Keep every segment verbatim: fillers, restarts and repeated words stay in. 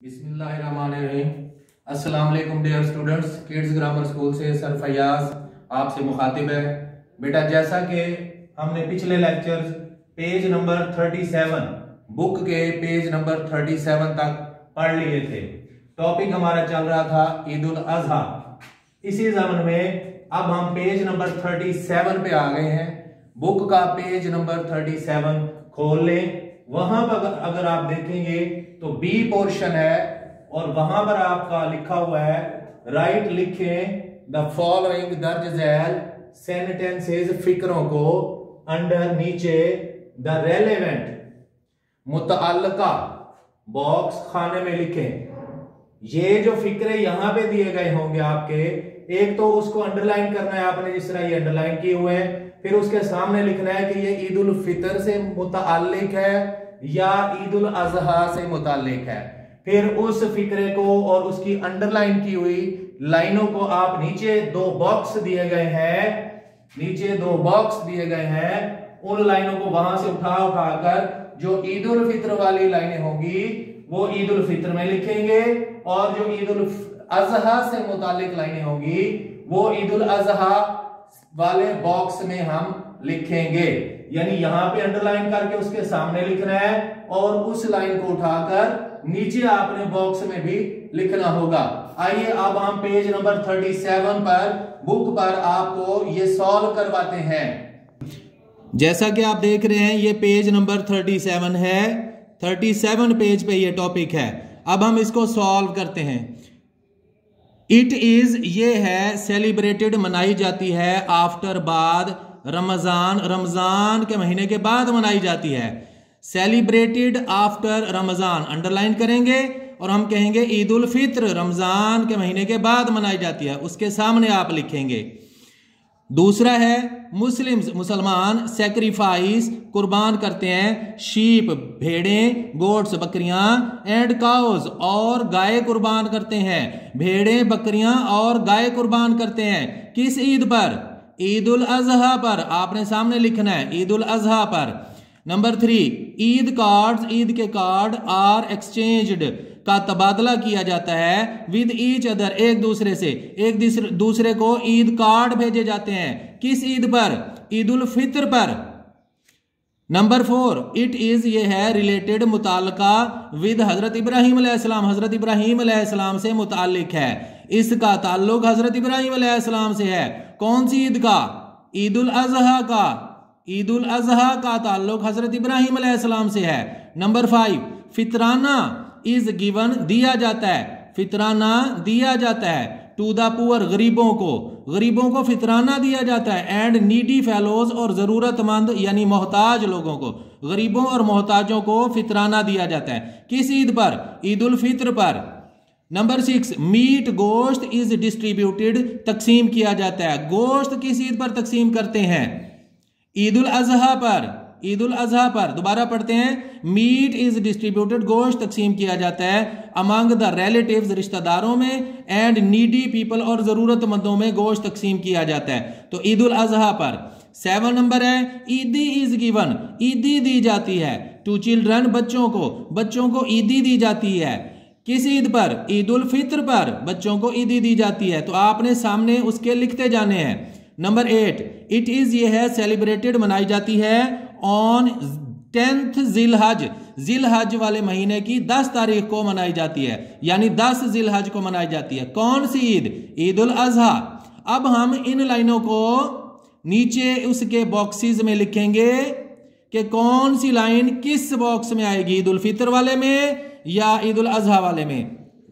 बिस्मिल्लाहिर्रहमानिर्रहीम। अस्सलाम वालेकुम dear students, kids grammar school से सर फयाज आपसे मुखातिब है। बेटा, जैसा कि हमने पिछले लेक्चर्स पेज नंबर सैंतीस बुक के पेज नंबर सैंतीस तक पढ़ लिए थे। टॉपिक हमारा चल रहा था ईद उल अजहा। इसी जमन में अब हम पेज नंबर सैंतीस पे आ गए हैं। बुक का पेज नंबर सैंतीस खोल लें। वहां पर अगर आप देखेंगे तो बी पोर्शन है और वहां पर आपका लिखा हुआ है राइट लिखें द फॉलोइंग दर्ज झैल सेंटेंसेस फिक्रों को अंडर नीचे द रेलेवेंट मुतअल्लिका बॉक्स खाने में लिखें। ये जो फिक्रे यहां पे दिए गए होंगे आपके, एक तो उसको अंडरलाइन करना है आपने, जिस तरह ये अंडरलाइन किए हुए हैं। फिर उसके सामने लिखना है कि ये ईद उल फितर से मुताल्लिक है या ईद उल अजहा से मुताल्लिक है। फिर उस फिक्रे को और उसकी अंडरलाइन की हुई लाइनों को आप नीचे दो बॉक्स दिए गए हैं, नीचे दो बॉक्स दिए गए हैं, उन लाइनों को वहां से उठा उठाकर जो ईद उल फितर वाली लाइनें होंगी वो ईद उल फितर में लिखेंगे, और जो ईद उल अजहा से मुताल्लिक लाइनें होंगी वो ईद उल अजहा वाले बॉक्स में हम लिखेंगे। यानी यहां पे अंडरलाइन करके उसके सामने लिखना है और उस लाइन को उठाकर नीचे आपने बॉक्स में भी लिखना होगा। आइए अब हम पेज नंबर सैंतीस पर बुक पर आपको ये सॉल्व करवाते हैं। जैसा कि आप देख रहे हैं ये पेज नंबर सैंतीस है, सैंतीस पेज पे ये टॉपिक है। अब हम इसको सॉल्व करते हैं। इट इज ये है सेलिब्रेटेड मनाई जाती है आफ्टर बाद रमजान, रमजान के महीने के बाद मनाई जाती है। सेलिब्रेटेड आफ्टर रमजान अंडरलाइन करेंगे और हम कहेंगे ईद उल फित्र रमजान के महीने के बाद मनाई जाती है, उसके सामने आप लिखेंगे। दूसरा है मुस्लिम्स मुसलमान सैक्रिफाइस कुर्बान करते हैं, शीप भेड़ें, गोट्स बकरियां, एंड काउज और गाय कुर्बान करते हैं। भेड़ें बकरियां और गाय कुर्बान करते हैं किस ईद पर? ईद उल अजहा पर। आपने सामने लिखना है ईद उल अजहा पर। Number three, Eid cards, Eid के कार्ड आर एक्सचेंज्ड का तबादला किया जाता है विद ईच अदर, एक दूसरे से, एक दूसरे को ईद कार्ड भेजे जाते हैं किस ईद पर? ईद उल फित्र पर। नंबर फोर, इट इज ये है रिलेटेड मुताल्लिका विद हजरत इब्राहिम अलैहिस्सलाम, हजरत इब्राहिम अलैहिस्सलाम से मुताल्लिक है। इसका ताल्लुक हजरत इब्राहिम अलैहिस्सलाम से है। कौन सी ईद का? ईद उल अजहा का। ईद उल अजहा का ताल्लुक हजरत इब्राहिम अलैहिस्सलाम से है। नंबर फाइव, फितराना इज गिवन दिया जाता है, फितराना दिया जाता है टू द पुअर गरीबों को, गरीबों को फितराना दिया जाता है, एंड नीडी फेलोज और जरूरतमंद यानी मोहताज लोगों को, गरीबों और मोहताजों को फितराना दिया जाता है किस ईद पर? ईद उल फित्र पर। नंबर सिक्स, मीट गोश्त इज डिस्ट्रीब्यूटेड तकसीम किया जाता है। गोश्त किस ईद पर तकसीम करते हैं? ईद उल अजहा पर। ईद उल अजहा पर। दोबारा पढ़ते हैं, मीट इज डिस्ट्रीब्यूटेड गोश्त तकसीम किया जाता है अमंग द रिलेटिव्स रिश्तेदारों में, एंड नीडी पीपल और जरूरतमंदों में गोश्त तकसीम किया जाता है तो ईद उल अजहा पर। सेवन नंबर है ईदी इज गिवन, ईदी दी जाती है टू चिल्ड्रन, बच्चों को, बच्चों को ईदी दी जाती है किस ईद पर? ईद उल फित्र पर बच्चों को ईदी दी जाती है तो आपने सामने उसके लिखते जाने हैं। नंबर एट, इट इज ये है सेलिब्रेटेड मनाई जाती है ऑन टेंथ जिलहज, जिलहज वाले महीने की दस तारीख को मनाई जाती है, यानी दस जिलहज को मनाई जाती है। कौन सी ईद? ईद उल अजहा। अब हम इन लाइनों को नीचे उसके बॉक्सेस में लिखेंगे कि कौन सी लाइन किस बॉक्स में आएगी, ईद उल फित्र वाले में या ईद उल अजहा वाले में।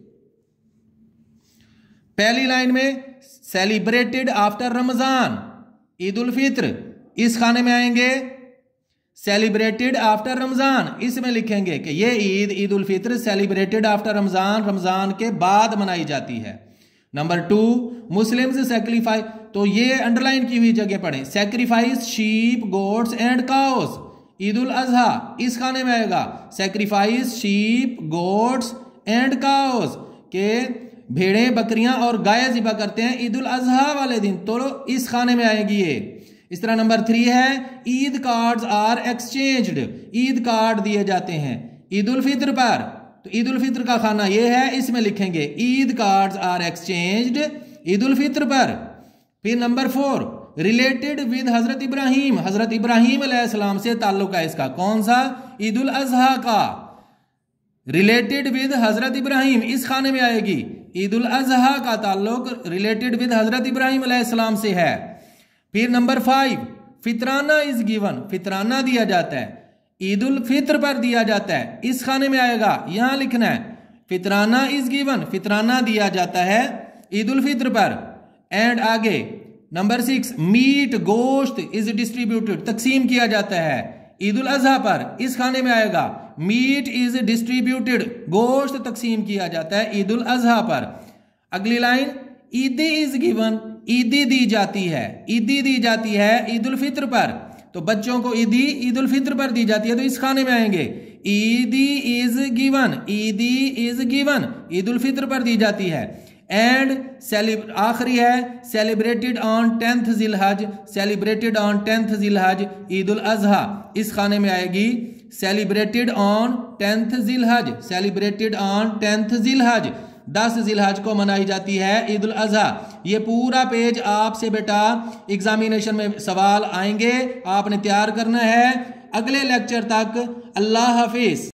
पहली लाइन में सेलिब्रेटेड आफ्टर रमजान, ईद उल फित्र, इस खाने में आएंगे सेलिब्रेटेड आफ्टर रमजान, इसमें लिखेंगे कि ये ईद ईद उल फित्र सेलिब्रेटेड आफ्टर रमजान, रमजान के बाद मनाई जाती है। नंबर टू, मुस्लिम्स सैक्रिफाइस, तो ये अंडरलाइन की हुई जगह पढ़ें, sacrifice sheep goats and cows, Eid ul Azha इस खाने में आएगा sacrifice sheep goats and cows के भेड़ें बकरियां और गाय ज़िबा करते हैं ईद उल अजहा वाले दिन, तो इस खाने में आएगी ये। इस तरह नंबर थ्री है Eid cards are exchanged, Eid card दिए जाते हैं ईद उल फित्र पर, तो तो ईद उल फित्र का खाना ये है, इसमें लिखेंगे Eid cards are exchanged Eid ul Fitr पर। फिर नंबर फोर, रिलेटेड विद हजरत इब्राहिम, हजरत इब्राहिम अलैहिस्सलाम से ताल्लुक है इसका, कौन सा? ईद उल अजहा का। रिलेटेड विद हजरत इब्राहिम इस खाने में आएगी, ईद उल अजहा का ताल्लुक रिलेटेड विद हजरत इब्राहिम अलैहिस्सलाम से है। फिर नंबर फाइव, फितराना इज गिवन, फितराना दिया जाता है, ईद उल फित्र पर दिया जाता है, इस खाने में आएगा, यहां लिखना है फितराना इज गिवन, फितराना दिया जाता है ईद उल फित्र पर। एंड आगे नंबर सिक्स, मीट गोश्त इज डिस्ट्रीब्यूटेड, तकसीम किया जाता है ईद उल अजहा पर, इस खाने में आएगा मीट इज डिस्ट्रीब्यूटेड, गोश्त तकसीम किया जाता है ईद उल अजहा पर। अगली लाइन, ईदी इज गिवन, ईदी दी जाती है, ईदी दी जाती है ईद उल फित्र पर, तो बच्चों को ईदी ईद उल फित्र पर दी जाती है, तो इस खाने में आएंगे ईदी इज गिवन, ईदी इज गिवन ईद उल फित्र पर दी जाती है। एंड सेलिब्र आखिरी है, सेलिब्रेटेड ऑन टेंथ जिलहज, सेलिब्रेटेड ऑन टेंथ जिलहज ईद उल अजहा, इस खाने में आएगी सेलिब्रेटेड ऑन टेंथ जिलहज, सेलिब्रेटेड ऑन टेंथ जिलहज, दस जिलहज को मनाई जाती है ईद उल अजहा। ये पूरा पेज आपसे बेटा एग्जामिनेशन में सवाल आएंगे, आपने तैयार करना है। अगले लेक्चर तक अल्लाह हाफिज।